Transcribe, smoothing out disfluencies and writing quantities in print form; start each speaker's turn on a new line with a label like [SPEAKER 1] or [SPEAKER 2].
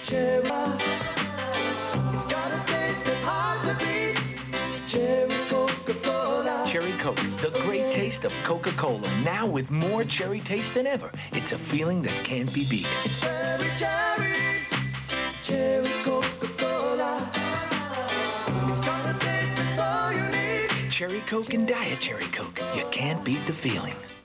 [SPEAKER 1] Cherry, it's got a taste that's hard to beat. Cherry Coca-Cola.
[SPEAKER 2] Cherry Coke, the great taste of Coca-Cola. Now with more cherry taste than ever. It's a feeling that can't be beat.
[SPEAKER 1] It's cherry, Cherry Coca-Cola. It's got the taste that's all you need.
[SPEAKER 2] Cherry Coke and Diet Cherry Coke. You can't beat the feeling.